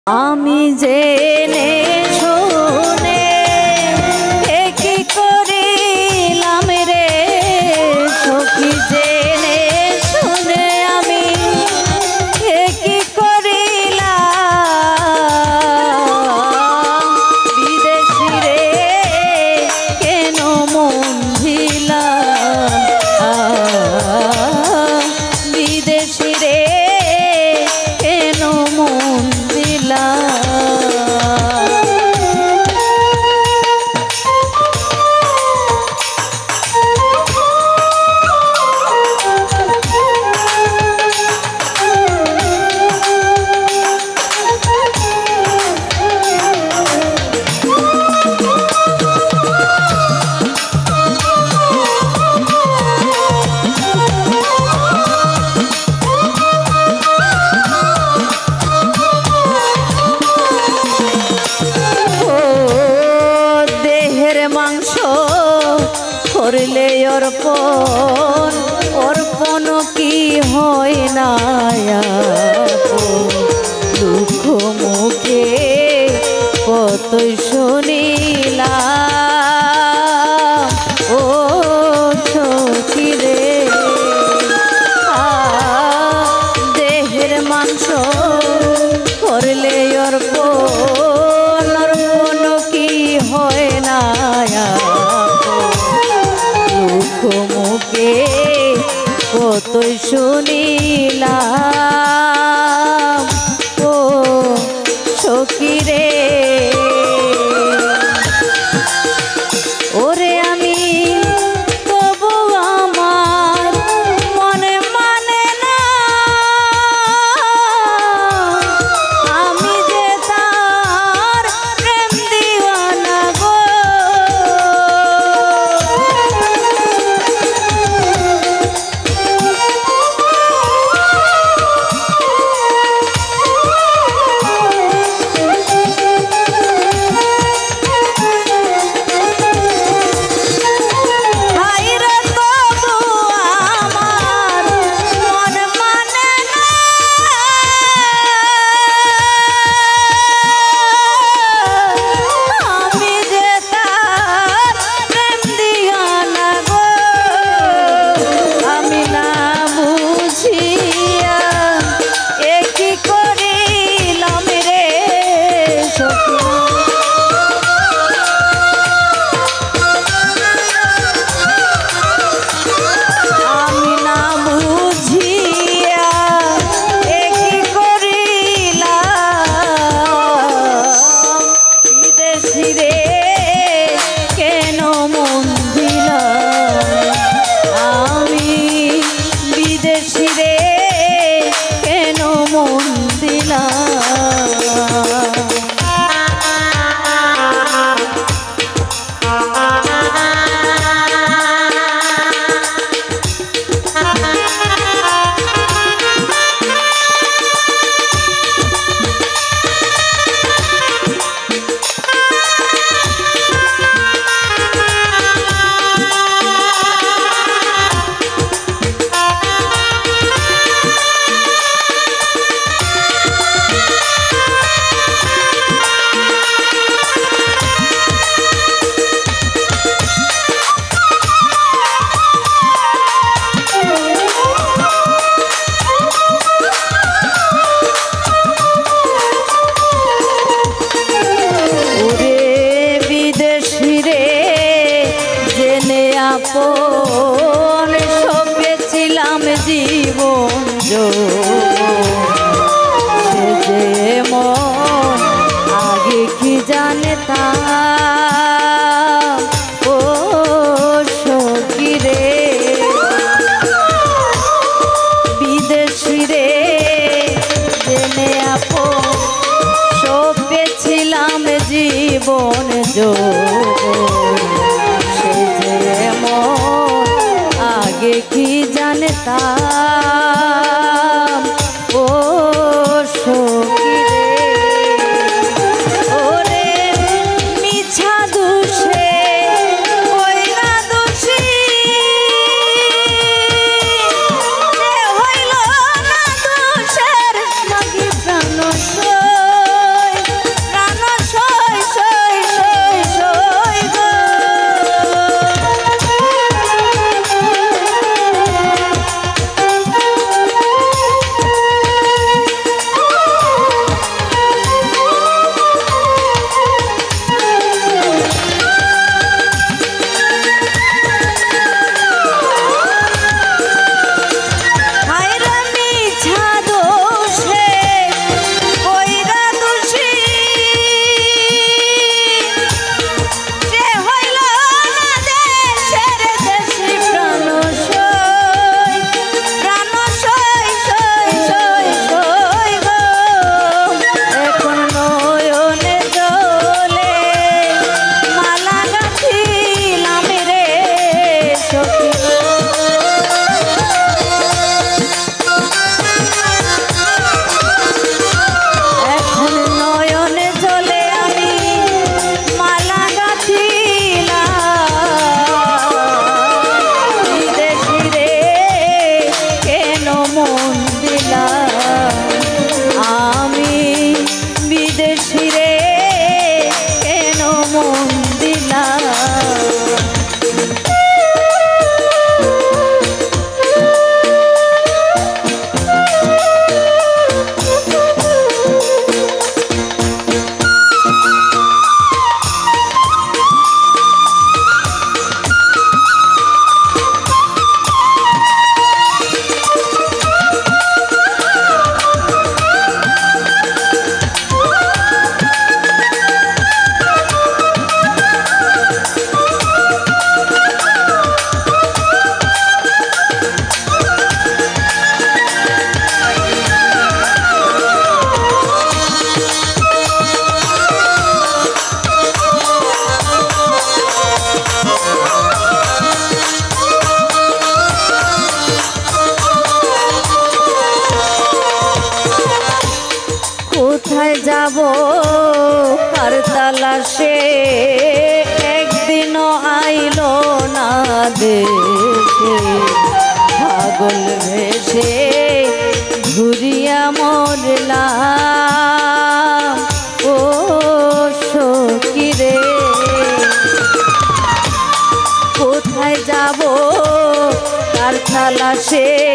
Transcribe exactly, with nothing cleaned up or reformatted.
আমি জেনে শুনে এ কি করিলাম রে সখী, জেনে শুনে আমি এ কি করিলাম। বিদেশি রে কেন মন দিলাম, বিদেশি রে কেন মন দিলাম। করলে অর্পণ অর্পণ কি হয় না, দুঃখ মুখে কতই শুনিলাম। ও সখী রে দেহের মাংস করলে অর্পণ অর্পণ কি হয় না, মুখে কতই শুনিলাম। ও সখী রে ওরে আমি তবু আমার মনে মানে না, আমি যে তার প্রেম দিওয়ানা গো। আপন সপেছিলাম জীবন সে যে মন আগে কি জানতাম। ও সখী রে বিদেশি রে জেনে আপন সপেছিলাম জীবন আগে কি জানতাম। ও সখী রে ওরে মিছা দোষে কইরা দোষী হইল না দোষের মাগি প্রাণ সই। কোথায় যাব কার তালাশে একদিনও আইলো না দেশে পাগল ভেসে ঘুরিয়া মরলাম ও সখী রে কোথায় যাব কার তালাশে